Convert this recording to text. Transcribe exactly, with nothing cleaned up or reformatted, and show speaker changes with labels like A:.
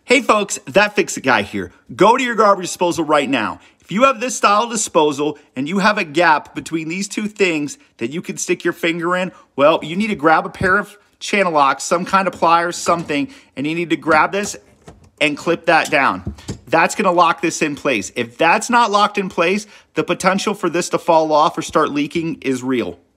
A: Hey folks, That Fix It Guy here. Go to your garbage disposal right now. If you have this style of disposal and you have a gap between these two things that you can stick your finger in, well, you need to grab a pair of channel locks, some kind of pliers, something, and you need to grab this and clip that down. That's gonna lock this in place. If that's not locked in place, the potential for this to fall off or start leaking is real.